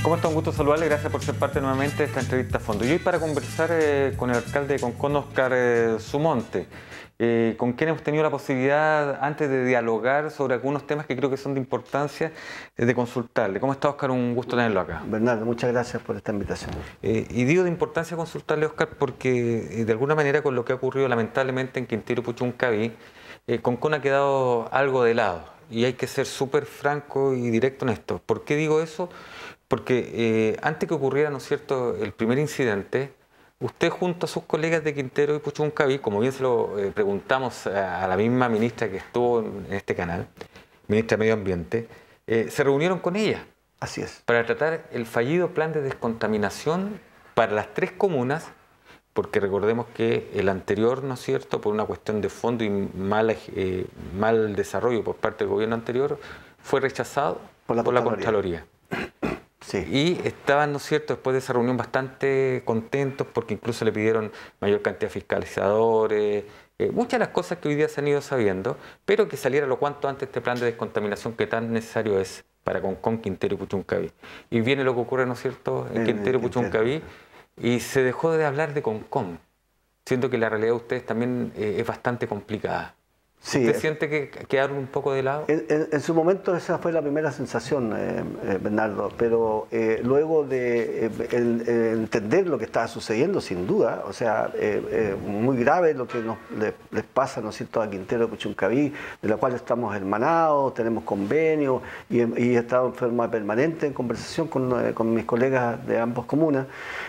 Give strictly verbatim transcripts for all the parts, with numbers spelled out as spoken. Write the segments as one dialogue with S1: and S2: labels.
S1: ¿Cómo está? Un gusto saludarle, gracias por ser parte nuevamente de esta entrevista a fondo. Y hoy para conversar eh, con el alcalde de Concón, Óscar eh, Sumonte, eh, con quien hemos tenido la posibilidad antes de dialogar sobre algunos temas que creo que son de importancia, eh, de consultarle. ¿Cómo está, Óscar? Un gusto tenerlo acá.
S2: Bernardo, muchas gracias por esta invitación.
S1: Eh, y digo de importancia consultarle, Óscar, porque eh, de alguna manera con lo que ha ocurrido lamentablemente en Quintero Puchuncaví, eh, Concón ha quedado algo de lado. Y hay que ser súper franco y directo en esto. ¿Por qué digo eso? Porque eh, antes que ocurriera, ¿no es cierto?, el primer incidente, usted junto a sus colegas de Quintero y Puchuncaví, como bien se lo eh, preguntamos a, a la misma ministra que estuvo en este canal, ministra de Medio Ambiente, eh, se reunieron con ella.
S2: Así es.
S1: Para tratar el fallido plan de descontaminación para las tres comunas, porque recordemos que el anterior, ¿no es cierto?, por una cuestión de fondo y mal, eh, mal desarrollo por parte del gobierno anterior, fue rechazado por la, por la Contraloría. Sí. Y estaban, ¿no es cierto?, después de esa reunión bastante contentos porque incluso le pidieron mayor cantidad de fiscalizadores, eh, muchas de las cosas que hoy día se han ido sabiendo, pero que saliera lo cuanto antes este plan de descontaminación que tan necesario es para Concón, Quintero y Puchuncaví. Y viene lo que ocurre, ¿no es cierto?, en, en Quintero y Puchuncaví, y se dejó de hablar de Concón, siendo que la realidad de ustedes también eh, es bastante complicada. Sí, ¿usted siente que quedaron un poco de lado?
S2: En, en, en su momento esa fue la primera sensación, eh, eh, Bernardo, pero eh, luego de eh, el, el entender lo que estaba sucediendo, sin duda, o sea, eh, eh, muy grave lo que nos, les, les pasa, ¿no es cierto?, a Quintero y Puchuncaví, de la cual estamos hermanados, tenemos convenios y, y he estado en forma permanente en conversación con, eh, con mis colegas de ambas comunas.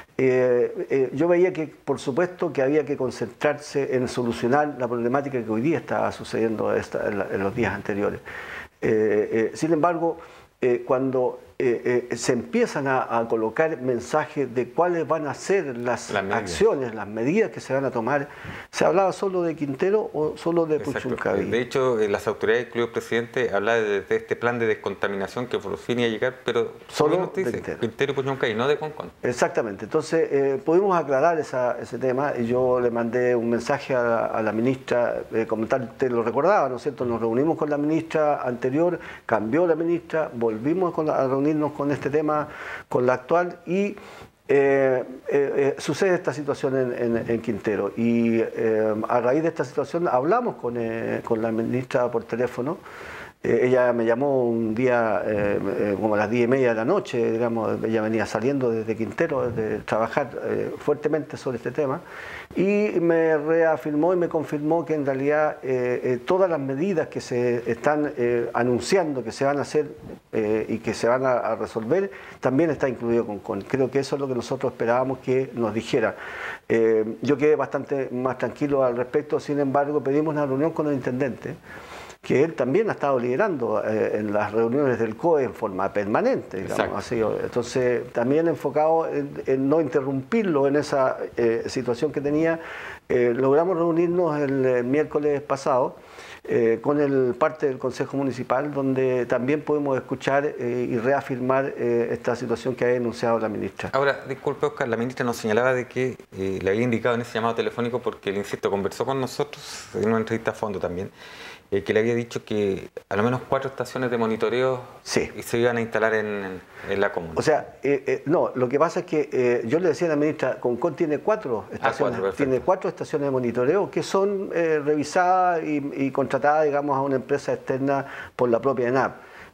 S2: Eh, eh, yo veía que, por supuesto, que había que concentrarse en solucionar la problemática que hoy día estaba sucediendo esta, en, la, en los días anteriores. Eh, eh, sin embargo, eh, cuando eh, eh, se empiezan a, a colocar mensajes de cuáles van a ser las la acciones, las medidas que se van a tomar, ¿se hablaba solo de Quintero o solo de Puchuncaví?
S1: De hecho, las autoridades, incluido el presidente, hablaba de, de este plan de descontaminación que por fin iba a llegar, pero
S2: solo
S1: usted dice,
S2: Quintero.
S1: Quintero y Puchuncaví, no de Concón.
S2: Exactamente. Entonces, eh, pudimos aclarar esa, ese tema y yo le mandé un mensaje a la, a la ministra, eh, como tal, te lo recordaba, ¿no es cierto? Nos reunimos con la ministra anterior, cambió la ministra, volvimos con la, a reunirnos con este tema, con la actual, y eh, eh, eh, sucede esta situación en, en, en Quintero. Y eh, a raíz de esta situación hablamos con, eh, con la ministra por teléfono. Eh, ella me llamó un día eh, eh, como a las diez y media de la noche, digamos, ella venía saliendo desde Quintero, de trabajar eh, fuertemente sobre este tema, y me reafirmó y me confirmó que en realidad eh, eh, todas las medidas que se están eh, anunciando que se van a hacer eh, y que se van a, a resolver, también está incluido Concón. Creo que eso es lo que nosotros esperábamos que nos dijera. Eh, yo quedé bastante más tranquilo al respecto, sin embargo, pedimos una reunión con el intendente, que él también ha estado liderando eh, en las reuniones del C O E en forma permanente, digamos así. Entonces, también enfocado en, en no interrumpirlo en esa eh, situación que tenía, eh, logramos reunirnos el, el miércoles pasado eh, con el parte del Consejo Municipal, donde también pudimos escuchar eh, y reafirmar eh, esta situación que ha denunciado la ministra.
S1: Ahora, disculpe, Óscar, la ministra nos señalaba de que eh, le había indicado en ese llamado telefónico, porque, le insisto, conversó con nosotros en una entrevista a fondo también, Eh, que le había dicho que al menos cuatro estaciones de monitoreo
S2: sí.
S1: se iban a instalar en, en la comuna.
S2: O sea, eh, eh, no, lo que pasa es que eh, yo le decía a la ministra, Concón tiene cuatro estaciones, ah, cuatro, tiene cuatro estaciones de monitoreo que son eh, revisadas y, y contratadas, digamos, a una empresa externa por la propia ENAP.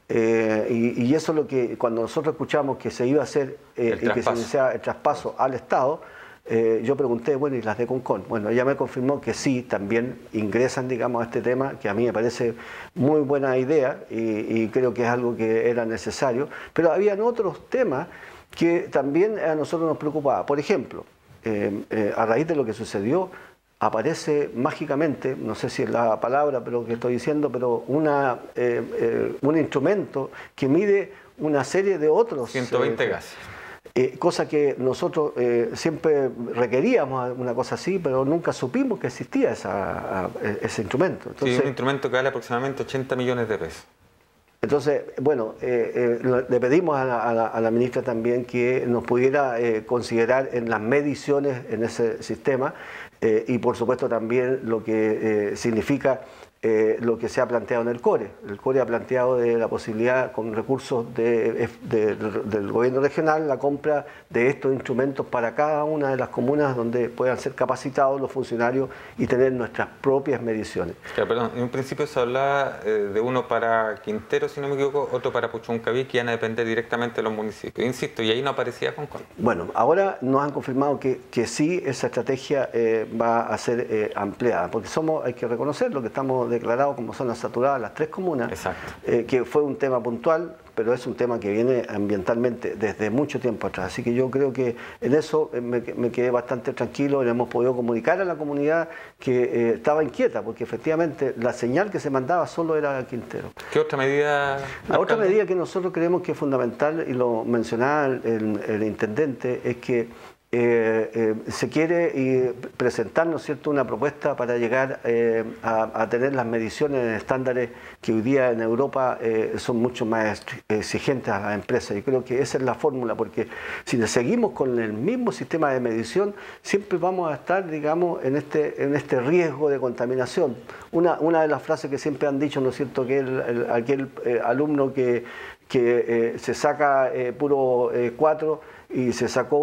S2: Eh, y, y eso es lo que, cuando nosotros escuchamos que se iba a hacer eh, y que se iniciaba el traspaso al Estado, Eh, yo pregunté, bueno, ¿y las de Concón? Bueno, ella me confirmó que sí, también ingresan, digamos, a este tema, que a mí me parece muy buena idea y, y creo que es algo que era necesario, pero habían otros temas que también a nosotros nos preocupaba. Por ejemplo, eh, eh, a raíz de lo que sucedió, aparece mágicamente, no sé si es la palabra pero que estoy diciendo, pero una, eh, eh, un instrumento que mide una serie de otros...
S1: ciento veinte eh, gases.
S2: Eh, cosa que nosotros eh, siempre requeríamos una cosa así, pero nunca supimos que existía esa, a, ese instrumento.
S1: Entonces, sí, un instrumento que vale aproximadamente ochenta millones de pesos.
S2: Entonces, bueno, eh, eh, le pedimos a la, a, la, a la ministra también que nos pudiera eh, considerar en las mediciones en ese sistema eh, y por supuesto también lo que eh, significa eh, lo que se ha planteado en el CORE. El CORE ha planteado de la posibilidad, con recursos de, de, de, del gobierno regional, la compra de estos instrumentos para cada una de las comunas donde puedan ser capacitados los funcionarios y tener nuestras propias mediciones.
S1: Claro, perdón, en un principio se hablaba eh, de uno para Quintero, si no me equivoco, otro para Puchuncaví, que iban a depender directamente de los municipios. Insisto, y ahí no aparecía Concón.
S2: Bueno, ahora nos han confirmado que, que sí, esa estrategia eh, va a ser eh, ampliada, porque somos, hay que reconocer lo que estamos declarados como zonas saturadas, las tres comunas, eh, que fue un tema puntual, pero es un tema que viene ambientalmente desde mucho tiempo atrás. Así que yo creo que en eso me, me quedé bastante tranquilo, le hemos podido comunicar a la comunidad que eh, estaba inquieta, porque efectivamente la señal que se mandaba solo era Quintero.
S1: ¿Qué otra medida?
S2: La otra medida que nosotros creemos que es fundamental, y lo mencionaba el, el intendente, es que Eh, eh, se quiere eh, presentar, ¿no es cierto?, una propuesta para llegar eh, a, a tener las mediciones en estándares que hoy día en Europa eh, son mucho más exigentes a las empresas. Y creo que esa es la fórmula, porque si seguimos con el mismo sistema de medición, siempre vamos a estar, digamos, en este, en este riesgo de contaminación. Una, una de las frases que siempre han dicho, ¿no es cierto?, que el, el, aquel eh, alumno que, que eh, se saca eh, puro cuatro, eh, y se sacó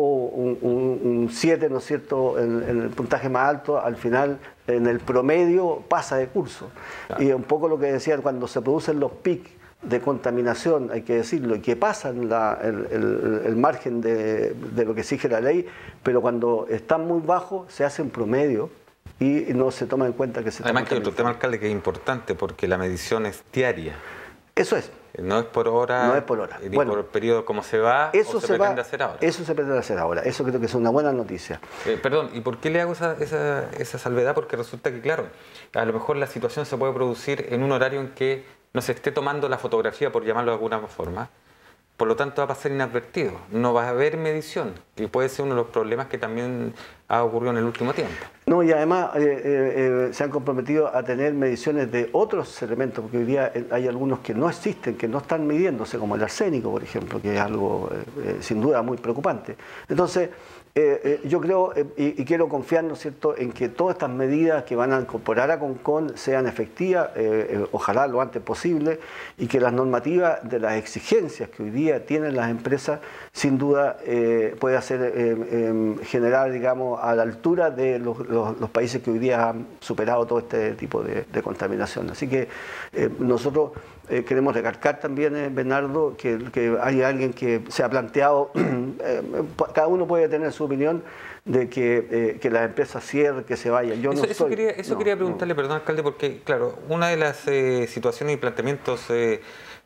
S2: un siete, ¿no es cierto?, en, en el puntaje más alto, al final en el promedio pasa de curso. Claro. Y un poco lo que decía, cuando se producen los picos de contaminación, hay que decirlo, y que pasan la, el, el, el margen de, de lo que exige la ley, pero cuando están muy bajos se hace un promedio y no se toma en cuenta que se está.
S1: Además que hay otro tema, alcalde, que es importante, porque la medición es diaria.
S2: Eso es.
S1: No es por hora,
S2: no es por hora,
S1: ni
S2: bueno,
S1: por periodo como se va,
S2: eso
S1: o se,
S2: se
S1: pretende
S2: va,
S1: hacer ahora.
S2: Eso se pretende hacer ahora, eso creo que es una buena noticia.
S1: Eh, perdón, ¿y por qué le hago esa, esa, esa salvedad? Porque resulta que, claro, a lo mejor la situación se puede producir en un horario en que no se esté tomando la fotografía, por llamarlo de alguna forma, por lo tanto va a pasar inadvertido, no va a haber medición, y puede ser uno de los problemas que también ha ocurrido en el último tiempo. No,
S2: y además eh, eh, se han comprometido a tener mediciones de otros elementos, porque hoy día hay algunos que no existen, que no están midiéndose, como el arsénico, por ejemplo, que es algo eh, sin duda muy preocupante. Entonces, Eh, eh, yo creo eh, y, y quiero confiar, ¿no es cierto?, en que todas estas medidas que van a incorporar a Concón sean efectivas, eh, eh, ojalá lo antes posible, y que las normativas de las exigencias que hoy día tienen las empresas, sin duda eh, pueda ser eh, eh, generar, digamos, a la altura de los, los, los países que hoy día han superado todo este tipo de, de contaminación. Así que eh, nosotros Eh, queremos recalcar también, eh, Bernardo, que, que hay alguien que se ha planteado, eh, cada uno puede tener su opinión, de que, eh, que las empresas cierren, que se vayan. Yo
S1: eso,
S2: no
S1: eso
S2: soy,
S1: quería, eso
S2: no,
S1: quería preguntarle, no. Perdón, alcalde, porque, claro, una de las eh, situaciones y planteamientos eh,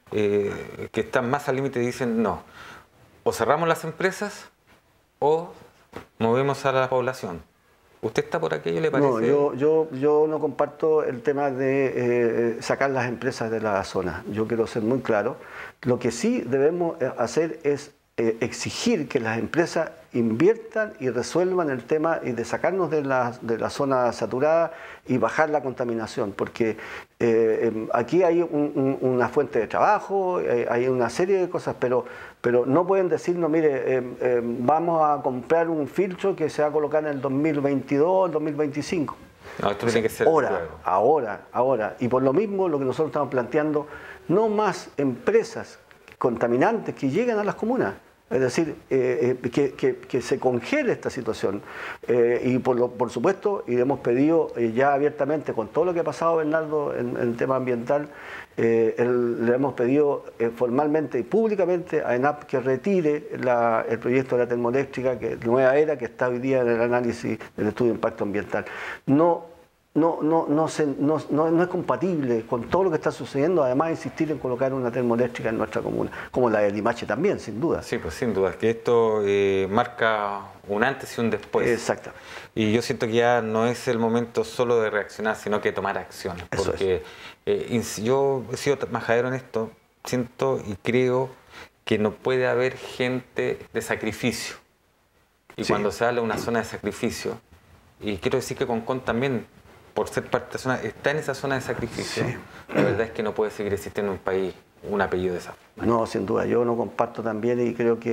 S1: eh, que están más al límite dicen no, o cerramos las empresas o movemos a la población. ¿Usted está por aquello, le parece?
S2: No, yo, yo, yo no comparto el tema de eh, sacar las empresas de la zona. Yo quiero ser muy claro. Lo que sí debemos hacer es eh, exigir que las empresas inviertan y resuelvan el tema y de sacarnos de la, de la zona saturada y bajar la contaminación, porque eh, aquí hay un, un, una fuente de trabajo, eh, hay una serie de cosas, pero, pero no pueden decirnos, mire, eh, eh, vamos a comprar un filtro que se va a colocar en el dos mil veintidós, el dos mil veinticinco.
S1: No, esto tiene que ser
S2: ahora,
S1: luego.
S2: ahora, ahora. Y por lo mismo, lo que nosotros estamos planteando, no más empresas contaminantes que lleguen a las comunas. Es decir, eh, eh, que, que, que se congele esta situación. Eh, y por, lo, por supuesto, y hemos pedido eh, ya abiertamente, con todo lo que ha pasado, Bernardo, en, en el tema ambiental, eh, el, le hemos pedido eh, formalmente y públicamente a ENAP que retire la, el proyecto de la termoeléctrica, que Nueva Era, que está hoy día en el análisis del estudio de impacto ambiental. No, No, no, no, se, no, no, no es compatible con todo lo que está sucediendo, además insistir en colocar una termoeléctrica en nuestra comuna, como la de Limache también, sin duda.
S1: Sí, pues sin duda, es que esto eh, marca un antes y un después.
S2: Exacto.
S1: Y yo siento que ya no es el momento solo de reaccionar, sino que de tomar acción.
S2: Eso
S1: porque es. eh, yo he sido majadero en esto, siento y creo que no puede haber gente de sacrificio. Y sí. Cuando se habla de una zona de sacrificio, y quiero decir que Concón también, por ser parte de la zona, está en esa zona de sacrificio, sí. La verdad es que no puede seguir existiendo en un país un apellido de esa forma.
S2: No, sin duda, yo no comparto también y creo que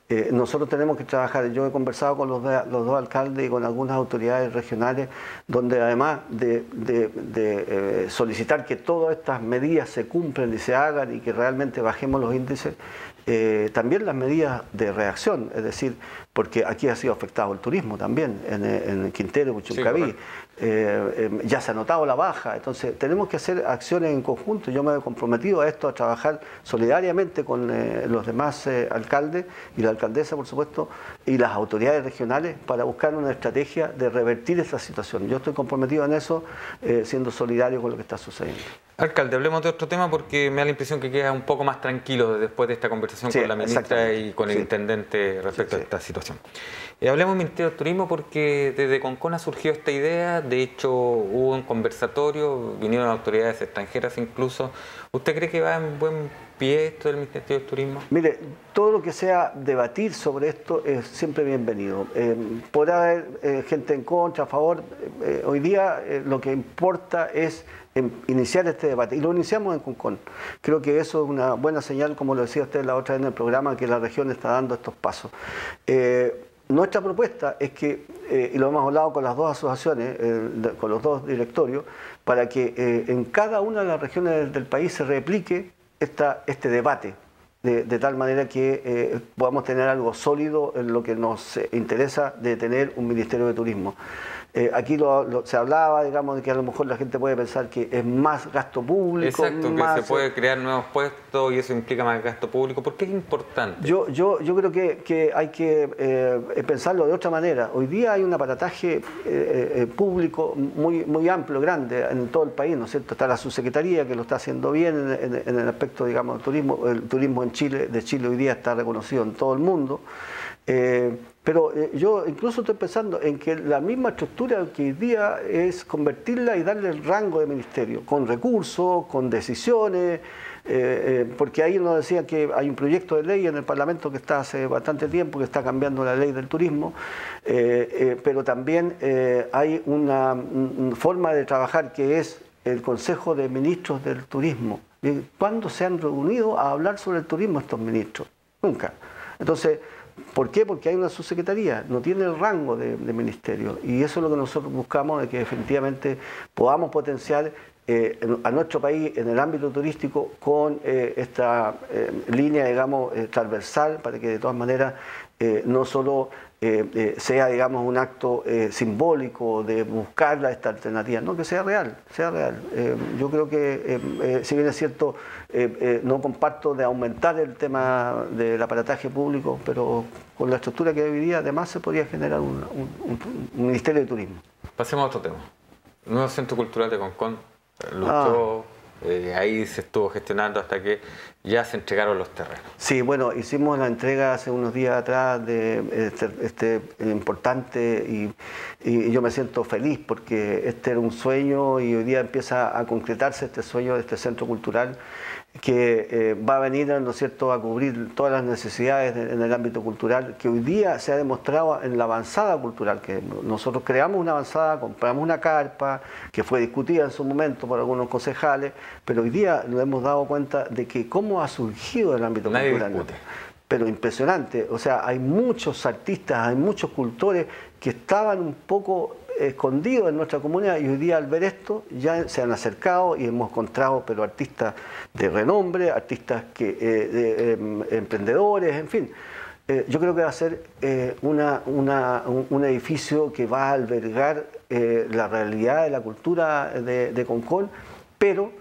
S2: Eh, nosotros tenemos que trabajar, yo he conversado con los, de, los dos alcaldes y con algunas autoridades regionales, donde además de, de, de eh, solicitar que todas estas medidas se cumplan y se hagan y que realmente bajemos los índices, eh, también las medidas de reacción, es decir, porque aquí ha sido afectado el turismo también, en, en Quintero, Puchuncaví, sí, eh, eh, ya se ha notado la baja, entonces tenemos que hacer acciones en conjunto. Yo me he comprometido a esto, a trabajar solidariamente con eh, los demás eh, alcaldes y la alcaldesa, por supuesto, y las autoridades regionales para buscar una estrategia de revertir esta situación. Yo estoy comprometido en eso, eh, siendo solidario con lo que está sucediendo.
S1: Alcalde, hablemos de otro tema porque me da la impresión que queda un poco más tranquilo después de esta conversación sí, con la ministra y con el sí. intendente respecto sí, sí. a esta situación. Eh, hablemos del Ministerio del Turismo porque desde Concon ha surgido esta idea, de hecho hubo un conversatorio, vinieron autoridades extranjeras incluso. ¿Usted cree que va en buen pie esto del Ministerio del Turismo?
S2: Mire, todo lo que sea debatir sobre esto es siempre bienvenido. Eh, podrá haber eh, gente en contra, a favor. Eh, hoy día eh, lo que importa es iniciar este debate y lo iniciamos en Concon. Creo que eso es una buena señal, como lo decía usted la otra vez en el programa, que la región está dando estos pasos. Eh, nuestra propuesta es que, eh, y lo hemos hablado con las dos asociaciones, eh, de, con los dos directorios, para que eh, en cada una de las regiones del país se replique esta, este debate, de, de tal manera que eh, podamos tener algo sólido en lo que nos interesa de tener un Ministerio de Turismo. Eh, aquí lo, lo, se hablaba, digamos, de que a lo mejor la gente puede pensar que es más gasto público.
S1: Exacto,
S2: más,
S1: que se puede crear nuevos puestos y eso implica más gasto público. ¿Por qué es importante?
S2: Yo, yo, yo creo que, que hay que eh, pensarlo de otra manera. Hoy día hay un aparataje eh, eh, público muy, muy amplio, grande en todo el país, ¿no es cierto? Está la subsecretaría que lo está haciendo bien en, en, en el aspecto, digamos, del turismo. El turismo en Chile, de Chile hoy día está reconocido en todo el mundo. Eh, pero eh, yo incluso estoy pensando en que la misma estructura que hoy día es convertirla y darle el rango de ministerio, con recursos, con decisiones, eh, eh, porque ahí nos decían que hay un proyecto de ley en el Parlamento que está hace bastante tiempo, que está cambiando la ley del turismo, eh, eh, pero también eh, hay una, una forma de trabajar que es el Consejo de Ministros del Turismo. ¿Cuándo se han reunido a hablar sobre el turismo estos ministros? Nunca. Entonces, ¿por qué? Porque hay una subsecretaría, no tiene el rango de, de ministerio, y eso es lo que nosotros buscamos, de que definitivamente podamos potenciar eh, a nuestro país en el ámbito turístico con eh, esta eh, línea, digamos, eh, transversal, para que de todas maneras eh, no solo eh, eh, sea, digamos, un acto eh, simbólico de buscar esta alternativa, no, que sea real, sea real. Eh, yo creo que, eh, eh, si bien es cierto, eh, eh, no comparto de aumentar el tema del aparataje público, pero con la estructura que hay hoy día, además se podría generar un, un, un, un Ministerio de Turismo.
S1: Pasemos a otro tema. El nuevo Centro Cultural de Concon luchó, ah. eh, ahí se estuvo gestionando hasta que ya se entregaron los terrenos.
S2: Sí, bueno, hicimos la entrega hace unos días atrás de este, este importante y, y yo me siento feliz porque este era un sueño y hoy día empieza a concretarse este sueño de este centro cultural que eh, va a venir, ¿no es cierto?, a cubrir todas las necesidades de, en el ámbito cultural, que hoy día se ha demostrado en la avanzada cultural, que nosotros creamos una avanzada, compramos una carpa, que fue discutida en su momento por algunos concejales, pero hoy día nos hemos dado cuenta de que cómo ha surgido el ámbito
S1: Nadie
S2: cultural.
S1: Discute.
S2: Pero impresionante, o sea, hay muchos artistas, hay muchos cultores que estaban un poco escondidos en nuestra comunidad y hoy día al ver esto ya se han acercado y hemos encontrado pero artistas de renombre, artistas que, eh, de, eh, emprendedores, en fin. Eh, yo creo que va a ser eh, una, una, un, un edificio que va a albergar eh, la realidad de la cultura de, de Concon, pero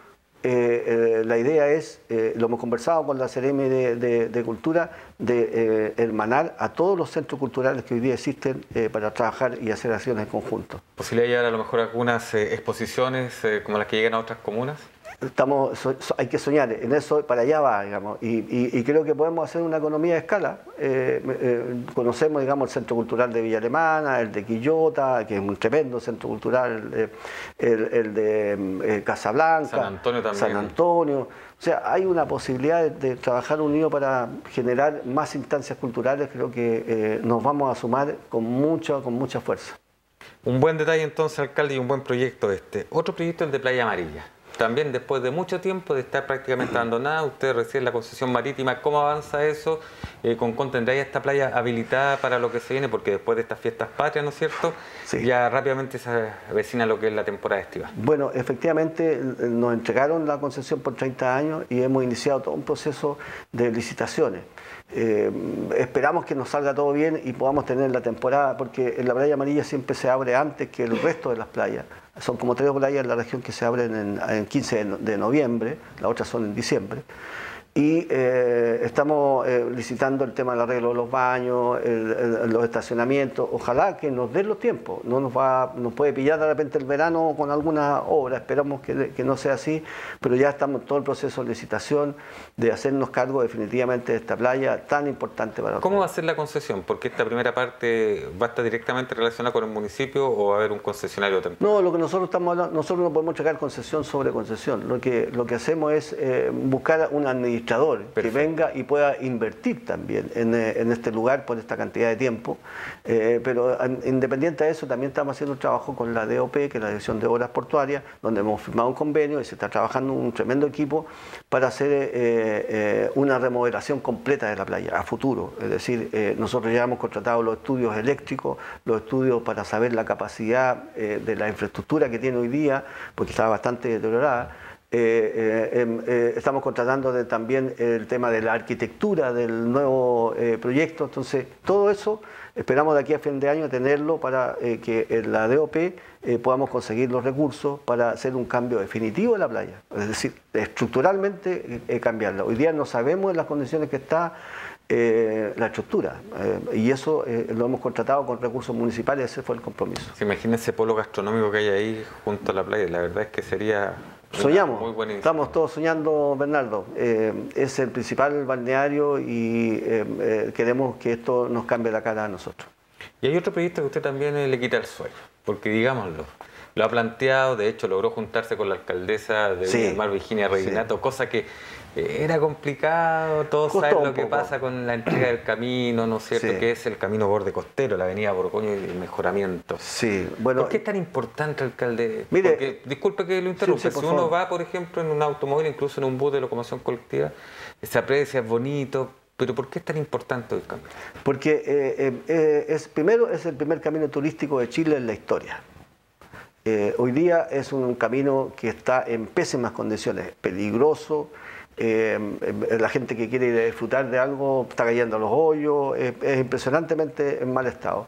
S2: Eh, eh, la idea es, eh, lo hemos conversado con la Seremi de, de, de Cultura, de eh, hermanar a todos los centros culturales que hoy día existen eh, para trabajar y hacer acciones en conjunto.
S1: ¿Posibilidad de llevar a lo mejor algunas eh, exposiciones eh, como las que llegan a otras comunas?
S2: Estamos, so, so, hay que soñar, en eso para allá va, digamos, y, y, y creo que podemos hacer una economía de escala. Eh, eh, conocemos, digamos, el Centro Cultural de Villa Alemana, el de Quillota, que es un tremendo centro cultural, eh, el, el de eh, Casablanca,
S1: San Antonio también.
S2: San Antonio. O sea, hay una posibilidad de, de trabajar unido para generar más instancias culturales. Creo que eh, nos vamos a sumar con mucha, con mucha fuerza.
S1: Un buen detalle entonces, alcalde, y un buen proyecto este. Otro proyecto, el de Playa Amarilla. también después de mucho tiempo de estar prácticamente abandonada, usted recibe la concesión marítima. ¿Cómo avanza eso? Eh, ¿Concón tendrá ya esta playa habilitada para lo que se viene? Porque después de estas fiestas patrias, ¿no es cierto?
S2: Sí.
S1: Ya rápidamente se avecina lo que es la temporada estiva.
S2: Bueno, efectivamente nos entregaron la concesión por treinta años y hemos iniciado todo un proceso de licitaciones. Eh, esperamos que nos salga todo bien y podamos tener la temporada, porque en la playa amarilla siempre se abre antes que el resto de las playas. Son como tres playas en la región que se abren en, en quince de noviembre, las otras son en diciembre. Y eh, estamos eh, licitando el tema del arreglo de los baños, el, el, los estacionamientos. Ojalá que nos den los tiempos. No nos va, nos puede pillar de repente el verano con alguna obra. Esperamos que, que no sea así, pero ya estamos en todo el proceso de licitación de hacernos cargo definitivamente de esta playa tan importante para nosotros.
S1: ¿Cómo va a ser la concesión? Porque esta primera parte va a estar directamente relacionada con el municipio o va a haber un concesionario temporal.
S2: No, lo que nosotros estamos hablando, nosotros no podemos checar concesión sobre concesión. Lo que, lo que hacemos es eh, buscar un administrador Perfecto. que venga y pueda invertir también en, en este lugar por esta cantidad de tiempo. Eh, pero independiente de eso, también estamos haciendo un trabajo con la D O P, que es la Dirección de Obras Portuarias, donde hemos firmado un convenio y se está trabajando un tremendo equipo para hacer eh, eh, una remodelación completa de la playa a futuro. Es decir, eh, nosotros ya hemos contratado los estudios eléctricos, los estudios para saber la capacidad eh, de la infraestructura que tiene hoy día, porque está bastante deteriorada. Eh, eh, eh, estamos contratando de, también el tema de la arquitectura del nuevo eh, proyecto. Entonces, todo eso esperamos de aquí a fin de año tenerlo para eh, que en la D O P eh, podamos conseguir los recursos para hacer un cambio definitivo de la playa. Es decir, estructuralmente eh, cambiarla. Hoy día no sabemos en las condiciones que está Eh, la estructura eh, y eso eh, lo hemos contratado con recursos municipales. Ese fue el compromiso.
S1: ¿Se imagina ese polo gastronómico que hay ahí junto a la playa? La verdad es que sería
S2: soñamos,
S1: muy buena.
S2: Estamos todos soñando, Bernardo. Eh, es el principal balneario y eh, eh, queremos que esto nos cambie la cara a nosotros.
S1: Y hay otro proyecto que usted también le quita el sueño, porque digámoslo, lo ha planteado, de hecho logró juntarse con la alcaldesa de
S2: sí,
S1: Viña del Mar, Virginia Reginato, sí. cosa que era complicado. Todos
S2: Costó
S1: saben lo que
S2: poco.
S1: pasa con la entrega del camino, ¿no es cierto?
S2: Sí.
S1: Que es el camino borde costero, la avenida Borgoño y el mejoramiento.
S2: Sí, bueno.
S1: ¿Por qué es tan importante, alcalde?
S2: Mire,
S1: Porque, disculpe que lo interrumpa,
S2: sí, sí,
S1: si uno favor. va, por ejemplo, en un automóvil, incluso en un bus de locomoción colectiva, se aprecia, es bonito, pero ¿por qué es tan importante el camino?
S2: Porque eh, eh, es, primero es el primer camino turístico de Chile en la historia. Eh, hoy día es un camino que está en pésimas condiciones, peligroso. Eh, la gente que quiere ir a disfrutar de algo está cayendo a los hoyos, es, es impresionantemente en mal estado.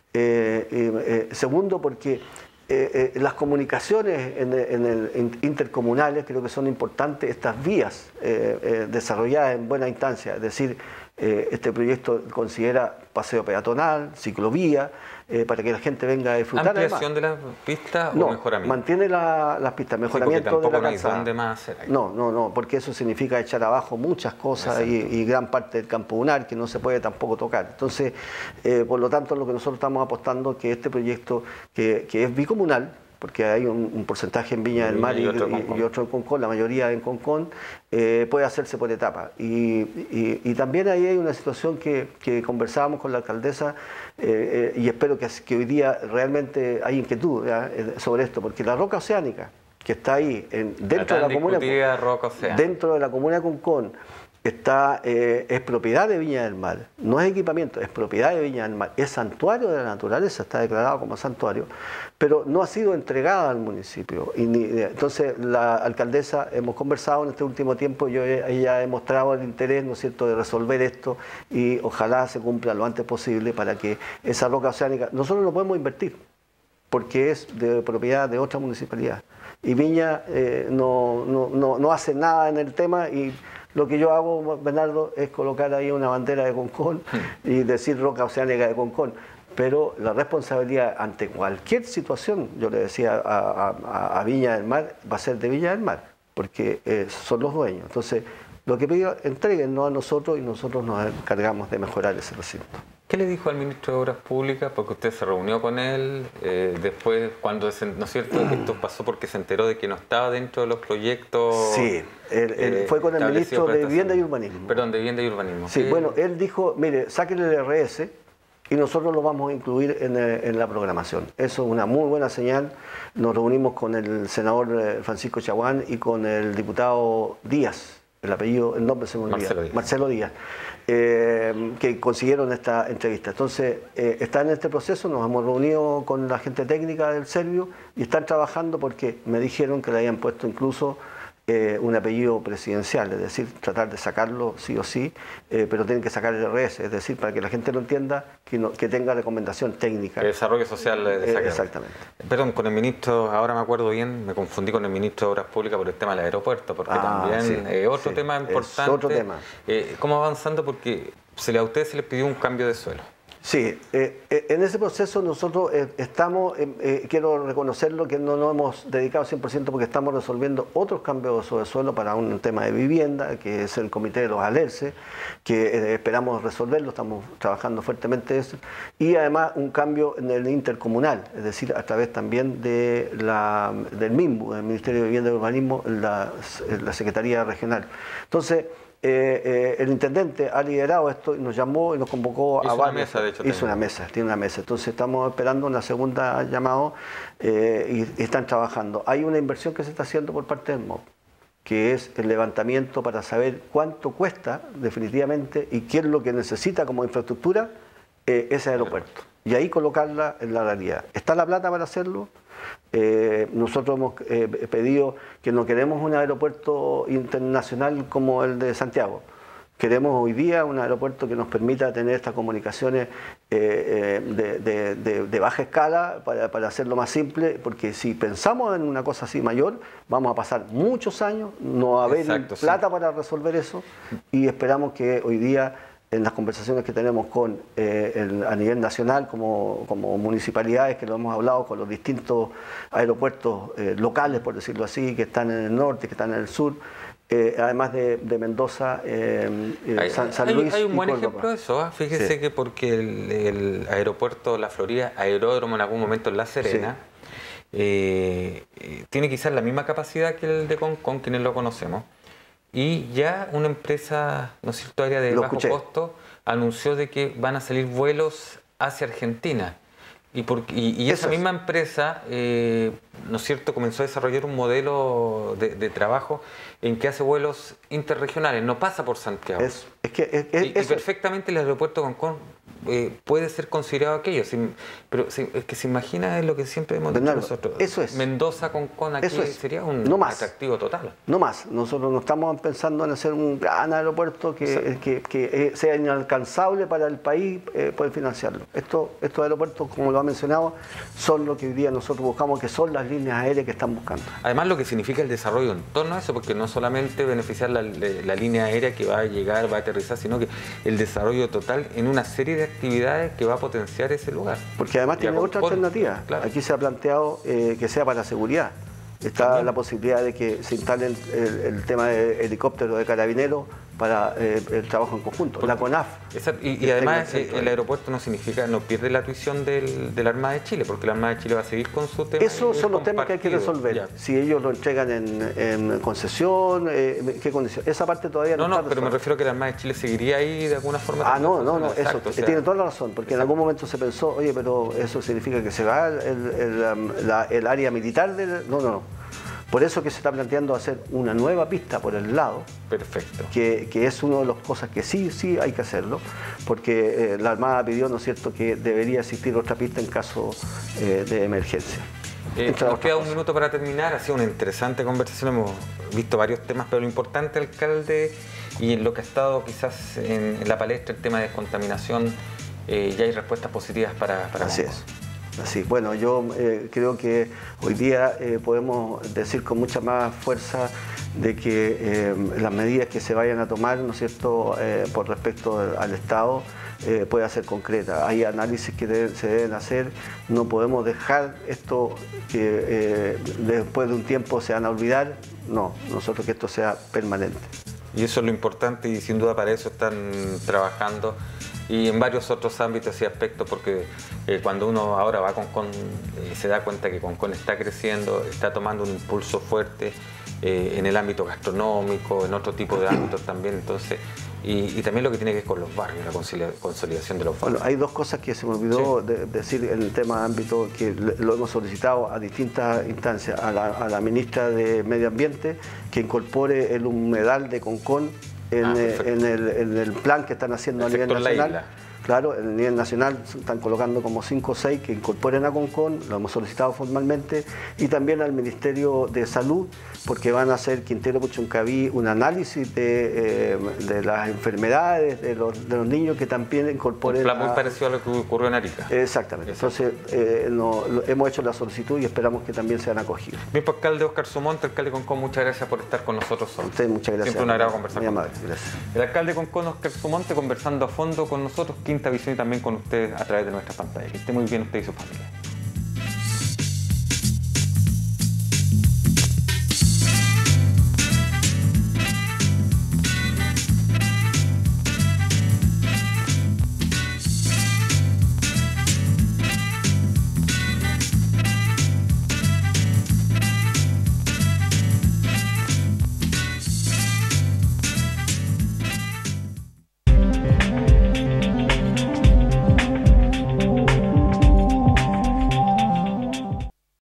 S2: Eh, eh, segundo, porque eh, eh, las comunicaciones en, en el, en intercomunales creo que son importantes, estas vías eh, eh, desarrolladas en buena instancia, es decir, eh, este proyecto considera paseo peatonal, ciclovía, eh, para que la gente venga a disfrutar.
S1: ¿Ampliación
S2: además.
S1: de las pistas
S2: no,
S1: o mejoramiento?
S2: Mantiene la, las pistas, mejoramiento
S1: sí,
S2: de la
S1: no hay
S2: calzada.
S1: dónde más hacer ahí.
S2: No, no, no, porque eso significa echar abajo muchas cosas y, y gran parte del campo dunar que no se puede tampoco tocar. Entonces, eh, por lo tanto, lo que nosotros estamos apostando es que este proyecto, que, que es bicomunal, porque hay un, un porcentaje en Viña del Mar y, y, otro, y, y otro en Concón, la mayoría en Concón, eh, puede hacerse por etapas. Y, y, y también ahí hay una situación que, que conversábamos con la alcaldesa eh, eh, y espero que, que hoy día realmente hay inquietud ¿ya? sobre esto, porque la roca oceánica que está ahí en, dentro,
S1: la
S2: de la comuna,
S1: roca oceánica.
S2: dentro de la comuna de Concón, está, eh, es propiedad de Viña del Mar, no es equipamiento, es propiedad de Viña del Mar, es santuario de la naturaleza, está declarado como santuario, pero no ha sido entregada al municipio. Y ni, entonces la alcaldesa, hemos conversado en este último tiempo, yo ella he mostrado el interés, ¿no es cierto?, de resolver esto y ojalá se cumpla lo antes posible para que esa roca oceánica, nosotros no podemos invertir, porque es de propiedad de otra municipalidad. Y Viña eh, no, no, no, no hace nada en el tema y lo que yo hago, Bernardo, es colocar ahí una bandera de Concón y decir roca oceánica de Concón. Pero la responsabilidad ante cualquier situación, yo le decía a, a, a Viña del Mar, va a ser de Viña del Mar, porque eh, son los dueños. Entonces, lo que pido, entreguennos a nosotros y nosotros nos encargamos de mejorar ese recinto.
S1: ¿Qué le dijo al ministro de Obras Públicas? Porque usted se reunió con él, eh, después, cuando, ¿no es cierto? Esto pasó porque se enteró de que no estaba dentro de los proyectos.
S2: Sí, él, él eh, fue con el ministro de Vivienda y Urbanismo.
S1: Perdón, de Vivienda y Urbanismo.
S2: Sí,
S1: ¿Qué?
S2: Bueno, él dijo, mire, sáquenle el R S, y nosotros lo vamos a incluir en, en la programación. Eso es una muy buena señal. Nos reunimos con el senador Francisco Chaguán y con el diputado Díaz, el apellido, el nombre se me olvida,
S1: Marcelo Díaz,
S2: Marcelo Díaz eh, que consiguieron esta entrevista. Entonces, eh, están en este proceso, nos hemos reunido con la gente técnica del Servio y están trabajando porque me dijeron que le habían puesto incluso Eh, un apellido presidencial, es decir, tratar de sacarlo sí o sí, eh, pero tienen que sacar el R S, es decir, para que la gente lo entienda, que, no, que tenga recomendación técnica.
S1: El desarrollo social de
S2: eh, Exactamente.
S1: Perdón, con el ministro, ahora me acuerdo bien, me confundí con el ministro de Obras Públicas por el tema del aeropuerto, porque
S2: ah,
S1: también
S2: sí,
S1: eh, otro
S2: sí,
S1: tema importante.
S2: Es otro tema.
S1: Eh, ¿Cómo va avanzando? Porque se le, a ustedes se les pidió un cambio de suelo.
S2: Sí, eh, eh, en ese proceso nosotros eh, estamos, eh, eh, quiero reconocerlo, que no nos hemos dedicado cien por ciento porque estamos resolviendo otros cambios sobre suelo para un tema de vivienda, que es el comité de los alerces, que eh, esperamos resolverlo, estamos trabajando fuertemente eso, y además un cambio en el intercomunal, es decir, a través también de la, del MIMBU, del Ministerio de Vivienda y Urbanismo, la, la Secretaría Regional. Entonces, Eh, eh, el intendente ha liderado esto y nos llamó y nos convocó
S1: hizo
S2: a
S1: una
S2: varios.
S1: Mesa, de hecho,
S2: hizo
S1: tengo.
S2: una mesa, tiene una mesa. Entonces estamos esperando una segunda llamado eh, y, y están trabajando. Hay una inversión que se está haciendo por parte del M O B, que es el levantamiento para saber cuánto cuesta definitivamente y qué es lo que necesita como infraestructura eh, ese aeropuerto. Y ahí colocarla en la realidad. ¿Está la plata para hacerlo? Eh, nosotros hemos eh, pedido que no queremos un aeropuerto internacional como el de Santiago. Queremos hoy día un aeropuerto que nos permita tener estas comunicaciones eh, de, de, de, de baja escala para, para hacerlo más simple, porque si pensamos en una cosa así mayor, vamos a pasar muchos años, no va a haber Exacto, plata sí. para resolver eso y esperamos que hoy día en las conversaciones que tenemos con eh, el, a nivel nacional como, como municipalidades, que lo hemos hablado con los distintos aeropuertos eh, locales, por decirlo así, que están en el norte, que están en el sur, eh, además de, de Mendoza, eh,
S1: hay,
S2: San, San
S1: hay,
S2: Luis
S1: hay un
S2: y
S1: buen
S2: Córdoba.
S1: ejemplo de eso, ¿eh? Fíjese sí. que porque el, el aeropuerto La Florida, aeródromo en algún momento en La Serena, sí. eh, tiene quizás la misma capacidad que el de Concón, quienes lo conocemos. Y ya una empresa, ¿no es cierto?, área de
S2: Lo
S1: bajo
S2: escuché.
S1: costo, anunció de que van a salir vuelos hacia Argentina. Y, por, y, y esa misma empresa, eh, ¿no es cierto?, comenzó a desarrollar un modelo de, de trabajo en que hace vuelos interregionales, no pasa por Santiago.
S2: Es, es que, es, es,
S1: y, y perfectamente el aeropuerto de Concón eh, puede ser considerado aquello, si, pero si, es que se imagina es lo que siempre hemos dicho nosotros.
S2: Eso es.
S1: Mendoza, Concón, aquí
S2: eso es.
S1: sería un
S2: no más.
S1: atractivo total.
S2: No más. Nosotros no estamos pensando en hacer un gran aeropuerto que, que, que sea inalcanzable para el país eh, poder financiarlo. Esto, estos aeropuertos, como lo ha mencionado, son lo que hoy día nosotros buscamos, que son las líneas aéreas que están buscando.
S1: Además, lo que significa el desarrollo en torno a eso, porque no solamente beneficiar la, la línea aérea que va a llegar, va a aterrizar, sino que el desarrollo total en una serie de actividades que va a potenciar ese lugar.
S2: Porque además tiene otra alternativa. Claro. Aquí se ha planteado eh, que sea para la seguridad. Está También. la posibilidad de que se instale el, el, el tema de helicóptero de carabineros para eh, el trabajo en conjunto, Porque, la CONAF.
S1: Esa, y, y además el, el aeropuerto no significa, no pierde la tuición del, de la Armada de Chile, porque la Armada de Chile va a seguir con su tema.
S2: Esos son los temas que hay que resolver. Ya. Si ellos lo entregan en, en concesión, eh, ¿qué condición? Esa parte todavía no,
S1: no
S2: está
S1: No, pero me refiero a que la Armada de Chile seguiría ahí de alguna forma.
S2: Ah, no, no, no, eso, o sea, tiene toda la razón, porque exacto. en algún momento se pensó, oye, pero eso significa que se va el, el, la, el área militar del... No, no, no. Por eso que se está planteando hacer una nueva pista por el lado.
S1: Perfecto.
S2: Que, que es una de las cosas que sí, sí hay que hacerlo, porque eh, la Armada pidió, ¿no es cierto?, que debería existir otra pista en caso eh, de emergencia.
S1: Eh, nos queda un minuto para terminar. Ha sido una interesante conversación, hemos visto varios temas, pero lo importante, alcalde, y en lo que ha estado quizás en, en la palestra, el tema de descontaminación, eh, ya hay respuestas positivas para, para
S2: Así es. Así, bueno, yo eh, creo que hoy día eh, podemos decir con mucha más fuerza de que eh, las medidas que se vayan a tomar, ¿no es cierto?, eh, por respecto al Estado, eh, pueda ser concreta. Hay análisis que deben, se deben hacer, no podemos dejar esto que eh, después de un tiempo se van a olvidar, no, nosotros que esto sea permanente.
S1: Y eso es lo importante y sin duda para eso están trabajando. Y en varios otros ámbitos y aspectos, porque eh, cuando uno ahora va a Concón eh, se da cuenta que Concón está creciendo, está tomando un impulso fuerte eh, en el ámbito gastronómico, en otro tipo de ámbitos también. Entonces, y, y también lo que tiene que ver con los barrios, la consolidación de los barrios.
S2: Bueno, hay dos cosas que se me olvidó sí. de, decir en el tema de ámbito, que lo hemos solicitado a distintas instancias, a la, a la ministra de Medio Ambiente, que incorpore el humedal de Concón en, ah, en, el, en el plan que están haciendo el a nivel nacional. Claro, en el nivel nacional están colocando como cinco o seis que incorporen a Concón, lo hemos solicitado formalmente, y también al Ministerio de Salud, porque van a hacer Quintero Puchuncaví un análisis de, eh, de las enfermedades de los, de los niños que también incorporen.
S1: Un plan muy a... parecido a lo que ocurrió en Arica.
S2: Exactamente. Exacto. Entonces, eh, no, lo, hemos hecho la solicitud y esperamos que también sean acogidos.
S1: Bien, pues, alcalde Óscar Sumonte, alcalde de Concón, muchas gracias por estar con nosotros hoy.
S2: A usted, muchas gracias.
S1: Siempre un agrado conversar
S2: muy
S1: con
S2: amable, gracias.
S1: El alcalde de Concón, Óscar Sumonte, conversando a fondo con nosotros, Quinta Visión, y también con ustedes a través de nuestra pantalla. Que esté muy bien usted y su familia.